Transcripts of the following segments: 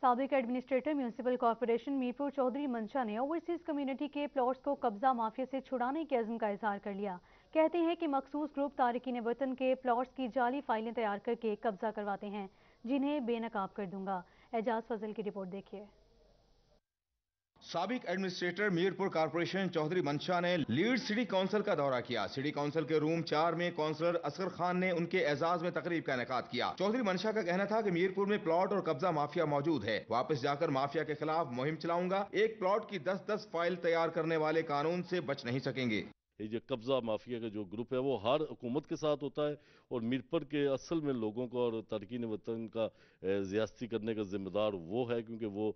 साबिक administrator municipal corporation Mirpur Chaudhry Mansha ने overseas community के प्लॉट्स को कब्जा माफिया से छुड़ाने के अज़्म का इजहार कर लिया। कहते हैं कि मखसूस ग्रुप तारिकीन वतन के प्लॉट्स की जाली फाइलें तैयार करके कब्जा करवाते हैं, जिन्हें बेनकाब कर दूंगा। एजाज फजल की रिपोर्ट देखिए। साबिक एडमिनिस्ट्रेटर मीरपुर कारपोरेशन चौधरी मंशा ने लीड सिटी काउंसिल का दौरा किया। सिटी काउंसिल के रूम 4 में काउंसलर असगर खान ने उनके एजाज में तकरीब का इनेकाद किया। चौधरी मंशा का कहना था कि मीरपुर में प्लॉट और कब्जा माफिया मौजूद है, वापस जाकर माफिया के खिलाफ मुहिम चलाऊंगा। एक प्लॉट की 10-10 फाइल तैयार करने वाले कानून से बच नहीं सकेंगे। ये जो कब्जा माफिया का जो ग्रुप है वो हर हुकूमत के साथ होता है और मीरपुर के असल में लोगों को और तारकीन वतन का ज़्यादती करने का जिम्मेदार वो है, क्योंकि वो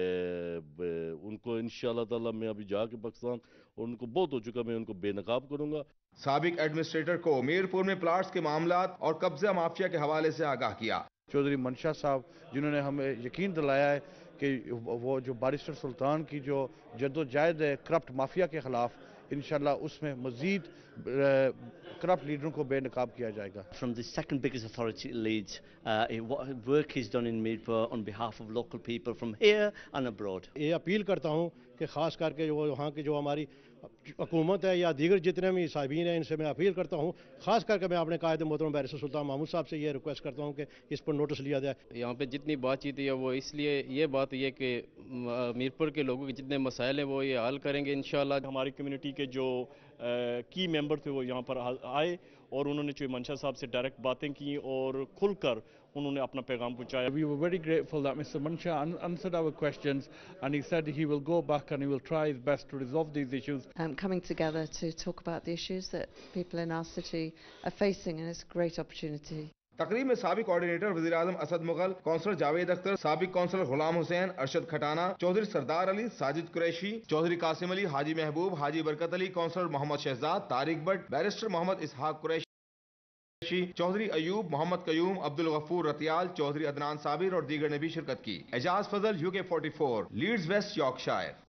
उनको इंशाअल्लाह ताला मैं अभी जाके पाकिस्तान और उनको बहुत हो चुका, मैं उनको बेनकाब करूंगा। साबिक एडमिनिस्ट्रेटर को मीरपुर में प्लाट्स के मामलात और कब्जा माफिया के हवाले से आगाह किया। चौधरी मंशा साहब जिन्होंने हमें यकीन दिलाया है कि वो जो बारिस्टर सुल्तान की जो जद्दोजहद है करप्ट माफिया के खिलाफ, इंशाल्लाह उसमें मजीद करप्ट लीडरों को बेनकाब किया जाएगा। From the second biggest authority it leads, what work is done in Mirpur on behalf of local people from here and abroad. ये अपील करता हूँ कि खास करके जो वहाँ की जो हमारी हुकूमत है या दीगर जितने भी साहिबीन हैं, इनसे मैं अपील करता हूँ, खास करके मैं अपने कायद मोहतरम बैरिस्टर सुल्तान महमूद साहब से ये रिक्वेस्ट करता हूँ कि इस पर नोटिस लिया जाए। यहाँ पे जितनी बातचीत है वो इसलिए ये बात ये कि मीरपुर के लोगों के जितने मसाइल हैं वो ये हल करेंगे इंशाल्लाह। हमारी कम्युनिटी के जो की मेंबर थे वो यहाँ पर आए और उन्होंने चौधरी मंशा साहब से डायरेक्ट बातें की और खुलकर उन्होंने अपना पैगाम पहुंचाया। We were very grateful that Mr. Mansha answered our questions and he said he will go back and he will try his best to resolve these issues. Coming together to talk about the issues that people in our city are facing, and it's a great opportunity. तकरीब में साबिक coordinator वज़ीर आज़म Asad Mughal, councillor Javed Akhtar, साबिक councillor Ghulam Hussain, Arshad Khatana, Chaudhry Sardar Ali, Sajid Qureshi, Chaudhry Qasim Ali, Haji Mehboob, Haji Barkat Ali, councillor Mohammad Shahzad, Tariq Bhatt, barrister Mohammad Ishaq Qureshi, Chaudhry Ayub, Mohammad Qayyum, Abdul Ghafoor Ratial, Chaudhry Adnan Sabir और दीगर ने भी शिरकत की। Ejaz Fazal UK44, Leeds West Yorkshire.